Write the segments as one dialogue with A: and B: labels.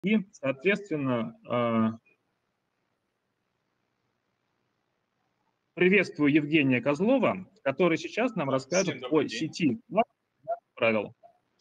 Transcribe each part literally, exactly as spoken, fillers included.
A: И, соответственно, приветствую Евгения Козлова, который сейчас нам расскажет о сети правил.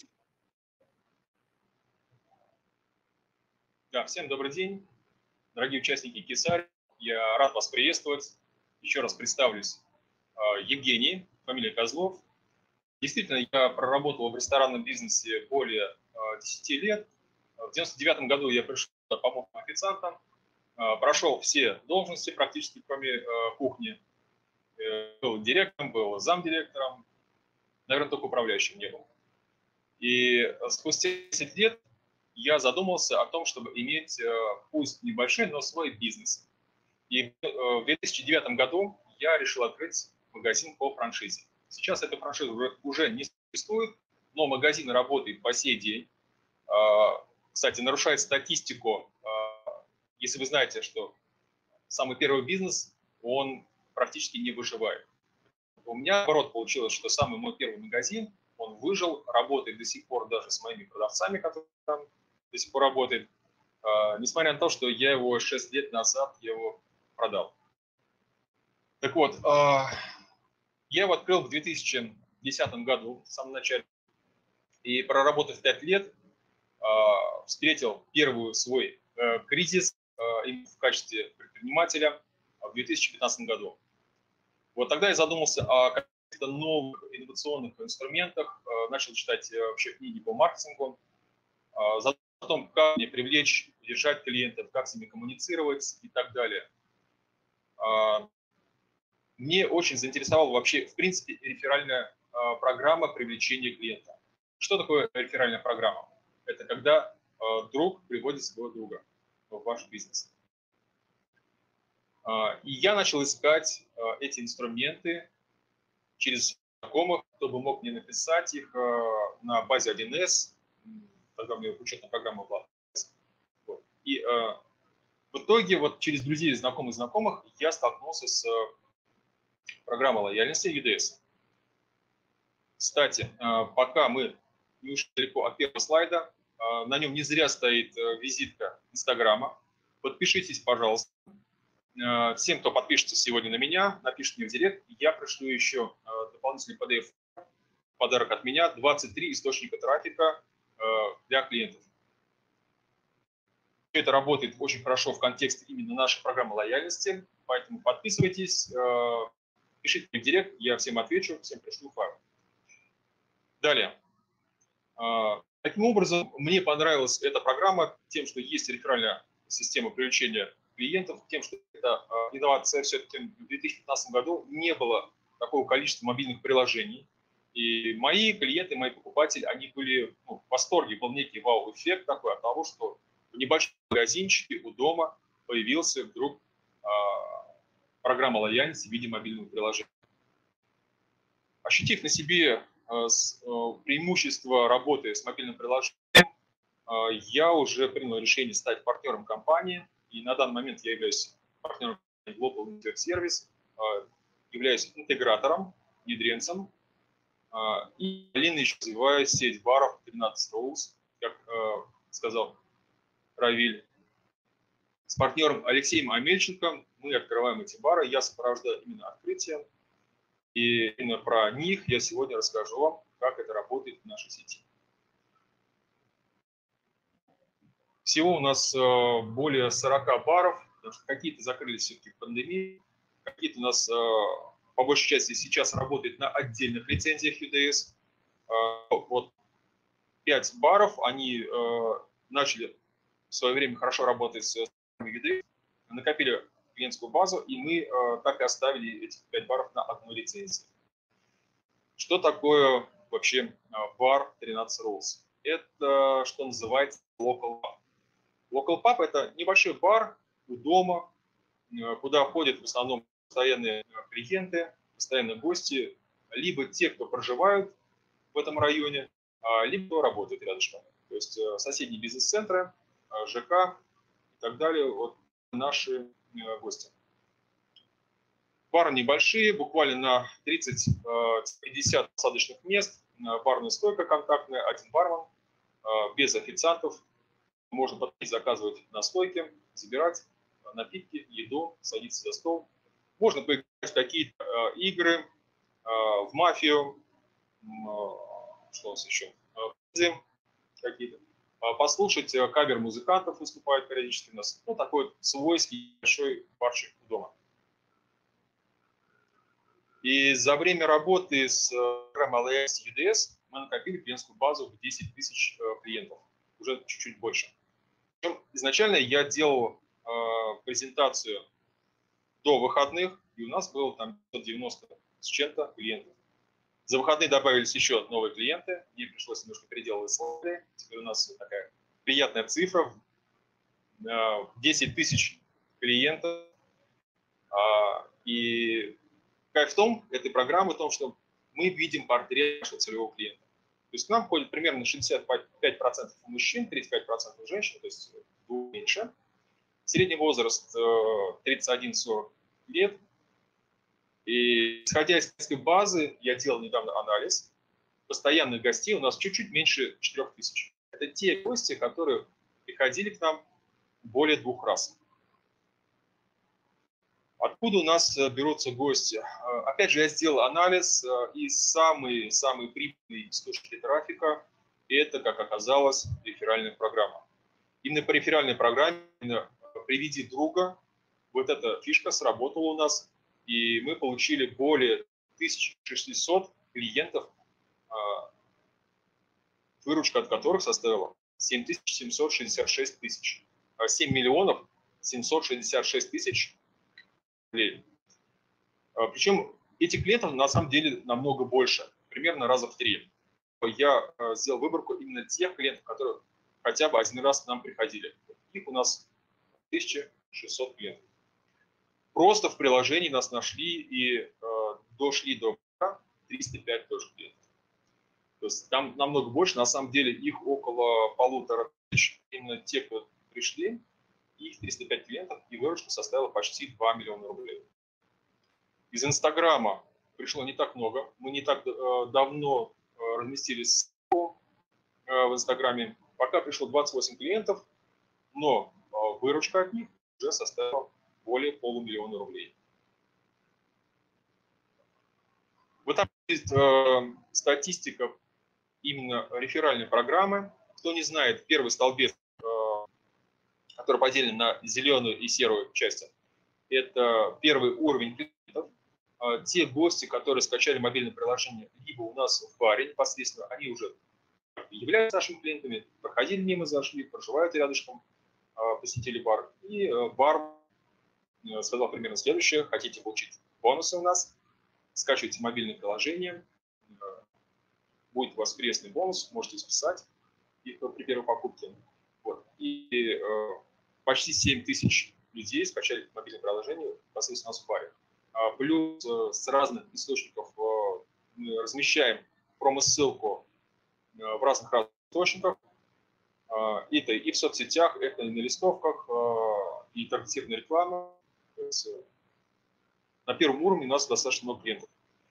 B: Да, всем добрый день, дорогие участники Кесарь. Я рад вас приветствовать. Еще раз представлюсь. Евгений, фамилия Козлов. Действительно, я проработал в ресторанном бизнесе более десяти лет. В девяносто девятом году я пришел помощником официанта, прошел все должности практически, кроме кухни. Был директором, был замдиректором, наверное, только управляющим не был. И спустя десять лет я задумался о том, чтобы иметь, пусть небольшой, но свой бизнес. И в две тысячи девятом году я решил открыть магазин по франшизе. Сейчас эта франшиза уже не существует, но магазин работает по сей день. Кстати, нарушает статистику, если вы знаете, что самый первый бизнес, он практически не выживает. У меня, наоборот, получилось, что самый мой первый магазин, он выжил, работает до сих пор даже с моими продавцами, которые там до сих пор работают, несмотря на то, что я его шесть лет назад его продал. Так вот, я его открыл в две тысячи десятом году, в самом начале, и проработав пять лет, встретил первый свой кризис в качестве предпринимателя в две тысячи пятнадцатом году. Вот тогда я задумался о каких-то новых инновационных инструментах, начал читать вообще книги по маркетингу, о том, как мне привлечь, удержать клиентов, как с ними коммуницировать и так далее. Мне очень заинтересовала вообще, в принципе, реферальная программа привлечения клиента. Что такое реферальная программа? Это когда друг приводит своего друга в ваш бизнес. И я начал искать эти инструменты через знакомых, кто бы мог мне написать их на базе один эс, тогда у меня учетная программа была. И в итоге вот через друзей, знакомых, знакомых я столкнулся с программой лояльности ю ди эс. Кстати, пока мы не ушли далеко от первого слайда, на нем не зря стоит визитка Инстаграма. Подпишитесь, пожалуйста. Всем, кто подпишется сегодня на меня, напишите мне в директ, я пришлю еще дополнительный пи ди эф подарок от меня, двадцать три источника трафика для клиентов. Это работает очень хорошо в контексте именно нашей программы лояльности, поэтому подписывайтесь, пишите мне в директ, я всем отвечу, всем пришлю файл. Далее. Таким образом, мне понравилась эта программа тем, что есть реферальная система привлечения клиентов, тем, что это инновация. Все-таки в две тысячи пятнадцатом году не было такого количества мобильных приложений. И мои клиенты, мои покупатели, они были ну, в восторге. Был некий вау-эффект такой от того, что в небольшом магазинчике у дома появился вдруг э, программа лояльности в виде мобильного приложения. Ощутив на себе э, с, э, преимущество работы с мобильным приложением, э, я уже принял решение стать партнером компании. И на данный момент я являюсь партнером Global Network Service, являюсь интегратором, внедренцем, и параллельно еще развиваю сеть баров тринадцать Rules, как сказал Равиль. С партнером Алексеем Амельченко мы открываем эти бары, я сопровождаю именно открытие, и именно про них я сегодня расскажу вам, как это работает в нашей сети. Всего у нас более сорока баров, какие-то закрылись все-таки в пандемии, какие-то у нас по большей части сейчас работают на отдельных лицензиях ю ди эс. Вот пять баров, они начали в свое время хорошо работать с ю ди эс, накопили клиентскую базу, и мы так и оставили эти пять баров на одной лицензии. Что такое вообще бар тринадцать Rules? Это что называется local pub. Local pub – это небольшой бар у дома, куда ходят в основном постоянные клиенты, постоянные гости, либо те, кто проживают в этом районе, либо кто работает рядышком. То есть соседние бизнес-центры, ЖК и так далее, вот наши гости. Бары небольшие, буквально на тридцать-пятьдесят посадочных мест, барная стойка контактная, один бармен, без официантов. Можно подходить, заказывать на стойке, забирать напитки, еду, садиться за стол. Можно поиграть в какие-то э, игры, э, в мафию, э, что у нас еще, э, какие-то. Послушать э, кавер музыкантов выступают периодически у нас. Ну, такой вот свойский большой барчик дома. И за время работы с программой эл эй эс ю ди эс мы накопили клиентскую базу в десять тысяч клиентов, уже чуть-чуть больше. Причем изначально я делал э, презентацию до выходных, и у нас было там пятьсот девяносто с чем-то клиентов. За выходные добавились еще новые клиенты, мне пришлось немножко переделывать слайды. Теперь у нас такая приятная цифра, э, десять тысяч клиентов. Э, и кайф в том, этой программы, в том, что мы видим портрет нашего целевого клиента. То есть к нам ходит примерно шестьдесят пять процентов мужчин, тридцать пять процентов женщин, то есть меньше. Средний возраст тридцать один сорок лет. И исходя из этой базы, я делал недавно анализ, постоянных гостей у нас чуть-чуть меньше четырёх тысяч. Это те гости, которые приходили к нам более двух раз. Откуда у нас берутся гости? Опять же, я сделал анализ, и самый, самый прибыльный источник трафика – это, как оказалось, реферальная программа. Именно по реферальной программе, именно «Приведи друга», вот эта фишка сработала у нас, и мы получили более тысячи шестисот клиентов, выручка от которых составила семь тысяч семьсот шестьдесят шесть тысяч. семь миллионов семьсот шестьдесят шесть тысяч. Причем этих клиентов на самом деле намного больше, примерно раза в три. Я сделал выборку именно тех клиентов, которые хотя бы один раз к нам приходили. Их у нас тысяча шестьсот клиентов. Просто в приложении нас нашли и э, дошли до триста пять тоже клиентов. То есть там намного больше, на самом деле их около полутора тысяч. Именно те, кто пришли, их триста пять клиентов, и выручка составила почти два миллиона рублей. Из Инстаграма пришло не так много. Мы не так э, давно э, разместились э, в Инстаграме. Пока пришло двадцать восемь клиентов, но э, выручка от них уже составила более полумиллиона рублей. Вот так есть э, статистика именно реферальной программы. Кто не знает, первый столбец, э, который поделен на зеленую и серую части, это первый уровень клиентов. Э, те гости, которые скачали мобильное приложение либо у нас в баре непосредственно, они уже являются нашими клиентами, проходили мимо, зашли, проживают рядышком, э, посетили бар. И э, бар э, сказал примерно следующее: хотите получить бонусы у нас, скачивайте мобильное приложение, э, будет у вас крестный бонус, можете списать их при первой покупке. Вот. И э, почти семь тысяч людей скачали мобильное приложение непосредственно у нас в баре. А плюс э, с разных источников э, мы размещаем промо-ссылку э, в разных, разных источниках. Э, это и в соцсетях, это и на листовках, э, и таргетированная реклама. То есть, э, на первом уровне у нас достаточно много клиентов.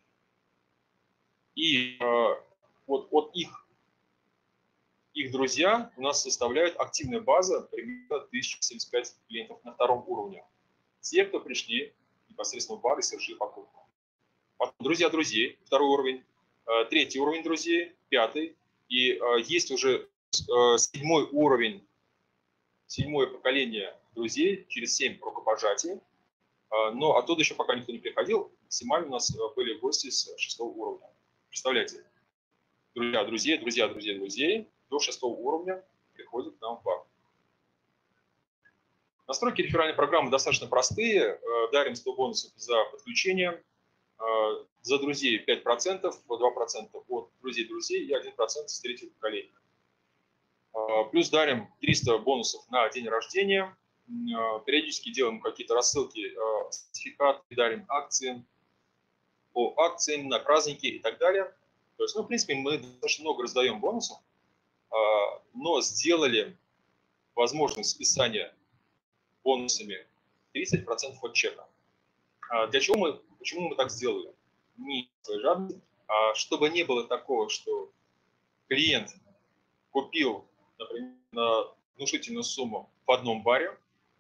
B: И э, вот от их, их друзья у нас составляют активная база примерно тысяча семьдесят пять клиентов на втором уровне. Те, кто пришли непосредственно в бар и совершили покупку. Потом друзья друзей, второй уровень, э, третий уровень друзей, пятый. И э, есть уже э, седьмой уровень, седьмое поколение друзей через семь рукопожатий. Э, но оттуда еще пока никто не приходил. Максимально у нас были гости с шестого уровня. Представляете? Друзья, друзей, друзья, друзей, друзей до шестого уровня приходят к нам в бар. Настройки реферальной программы достаточно простые. Дарим сто бонусов за подключение. За друзей пять процентов, два процента от друзей друзей и один процент с третьего поколения. Плюс дарим триста бонусов на день рождения. Периодически делаем какие-то рассылки, сертификаты, дарим акции по акциям на праздники и так далее. То есть, ну, в принципе, мы достаточно много раздаем бонусов, но сделали возможность списания бонусами тридцать процентов от чека. Для чего мы, почему мы так сделали? Не своей жадности, а чтобы не было такого, что клиент купил, например, на внушительную сумму в одном баре,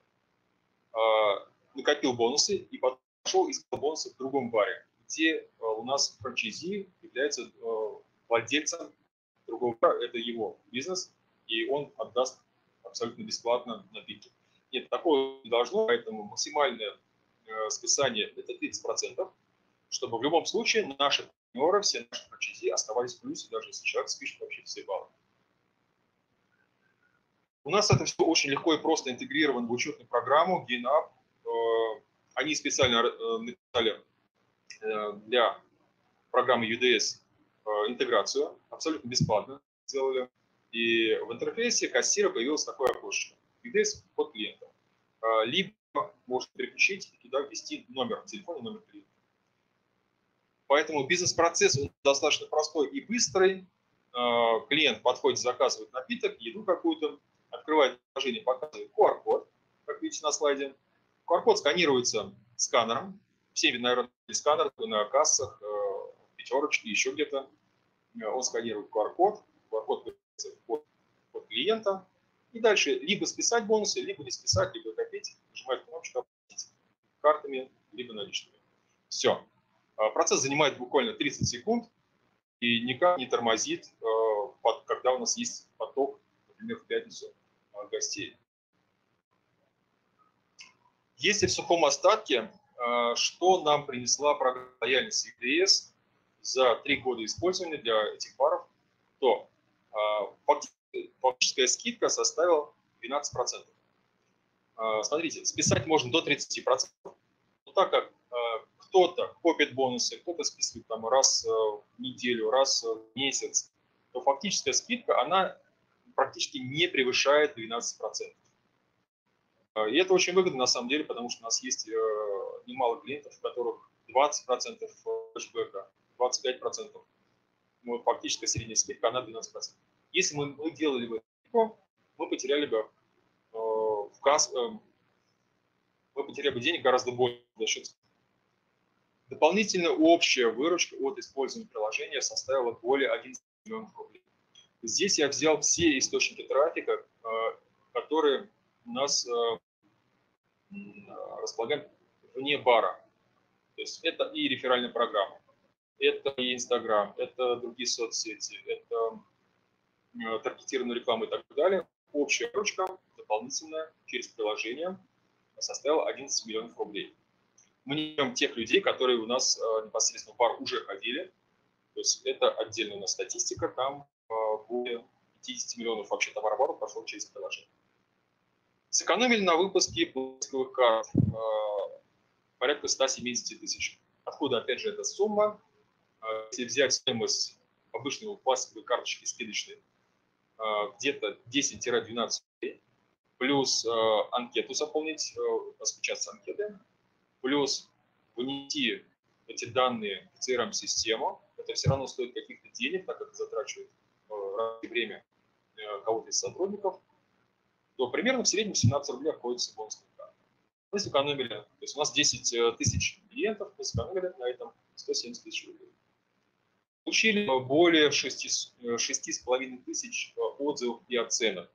B: накопил бонусы и потом пошел и искал бонусы в другом баре, где у нас франчайзи является владельцем другого бара, это его бизнес, и он отдаст абсолютно бесплатно напитки. Нет, такого не должно, поэтому максимальное списание – это тридцать процентов, чтобы в любом случае наши партнеры, все наши франчайзи оставались в плюсе, даже если человек спишет вообще все баллы. У нас это все очень легко и просто интегрировано в учетную программу GainUp. Они специально написали для программы ю ди эс интеграцию, абсолютно бесплатно сделали. И в интерфейсе кассира появилось такое окошко. ю ди эс под клиента. Либо можно переключить и туда ввести номер телефона, номер клиента. Поэтому бизнес-процесс достаточно простой и быстрый. Клиент подходит, заказывает напиток, еду какую-то, открывает приложение, показывает ку ар-код, как видите на слайде. ку ар-код сканируется сканером. Все, наверное, сканер на кассах, пятерочки, еще где-то. Он сканирует ку ар-код, ку ар-код появляется под, под клиента. И дальше либо списать бонусы, либо не списать, либо копить. Нажимает кнопочку «Оплатить» картами, либо наличными. Все. Процесс занимает буквально тридцать секунд и никак не тормозит, когда у нас есть поток, например, в пятницу гостей. Если в сухом остатке, что нам принесла программа лояльности ю ди эс за три года использования для этих баров, то фактическая скидка составила двенадцать процентов. Смотрите, списать можно до тридцати процентов, но так как кто-то копит бонусы, кто-то списывает там раз в неделю, раз в месяц, то фактическая скидка, она практически не превышает двенадцать процентов. И это очень выгодно на самом деле, потому что у нас есть немало клиентов, у которых двадцать процентов кэшбэка, двадцать пять процентов. Ну, фактическая средняя скидка, она двенадцать процентов. Если мы, мы делали бы это, мы потеряли бы э, в касс, э, мы потеряли бы денег гораздо больше за счет. Дополнительно общая выручка от использования приложения составила более одиннадцати миллионов рублей. Здесь я взял все источники трафика, которые у нас располагаем вне бара. То есть это и реферальная программа, это и Инстаграм, это другие соцсети, это таргетированная реклама и так далее. Общая выручка дополнительная через приложение составила одиннадцать миллионов рублей. Мы не берем тех людей, которые у нас э, непосредственно в бар уже ходили. То есть это отдельная у нас статистика, там э, более пятидесяти миллионов вообще товарооборот прошло через приложение. Сэкономили на выпуске пластиковых карт э, порядка ста семидесяти тысяч. Откуда, опять же, эта сумма? Э, если взять стоимость обычной пластиковой карточки скидочной, э, где-то десять-двенадцать рублей, плюс э, анкету заполнить, э, распечататься анкеты, плюс внести эти данные в си эр эм-систему, это все равно стоит каких-то денег, так как затрачивает э, время э, кого-то из сотрудников, то примерно в среднем семнадцать рублей обходится бонусная карта. Мы сэкономили, то есть у нас десять тысяч клиентов, мы сэкономили на этом сто семьдесят тысяч рублей. Получили более шести с половиной тысяч отзывов и оценок.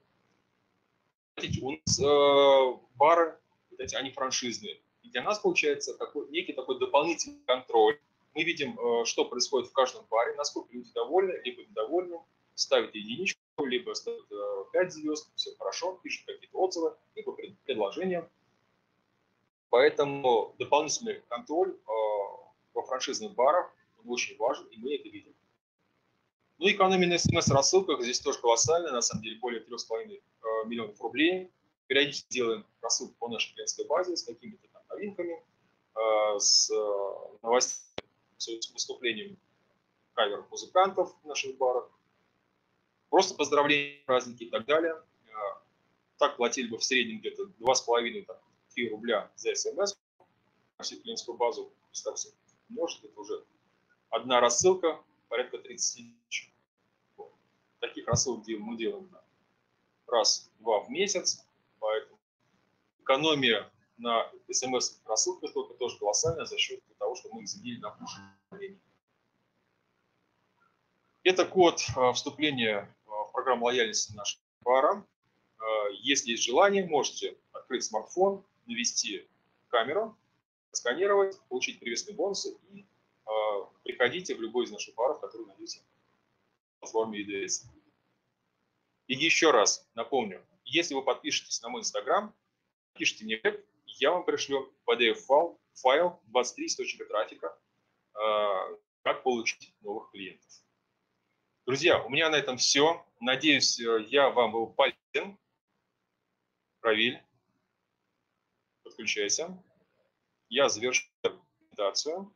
B: У нас э, бары, эти, они франшизные. И для нас получается такой, некий такой дополнительный контроль. Мы видим, э, что происходит в каждом баре, насколько люди довольны, либо недовольны, ставят единичку, либо ставят э, пять звезд, все хорошо, пишут какие-то отзывы, либо пред, предложения. Поэтому дополнительный контроль э, во франшизных барах он очень важен, и мы это видим. Ну, экономия на эс эм эс-рассылках здесь тоже колоссальная, на самом деле более трёх с половиной миллионов рублей. Периодически делаем рассылку по нашей клиентской базе с какими-то там новинками, с новостями, с выступлением каверов музыкантов в наших барах, просто поздравления, праздники и так далее. Так платили бы в среднем где-то два с половиной — три рубля за эс эм эс на всю клиентскую базу. Представьте, может, это уже одна рассылка, порядка тридцати тысяч. Вот. Таких рассылок мы делаем раз-два в месяц, поэтому экономия на эс эм эс-рассылках только тоже колоссальная за счет того, что мы их заменили на пуш-уведомления. Это код вступления в программу лояльности нашего бара. Если есть желание, можете открыть смартфон, навести камеру, сканировать, получить привесные бонусы и приходите в любой из наших баров, который найдете на платформе и ди эс. И еще раз напомню, если вы подпишетесь на мой инстаграм, пишите мне, я вам пришлю пи ди эф-файл, файл двадцать три источника трафика, как получить новых клиентов. Друзья, у меня на этом все. Надеюсь, я вам был полезен. Равиль, подключайся. Я завершу презентацию.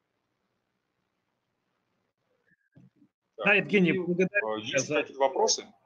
A: Да, Евгений, благодарю
B: Есть какие-то вопросы?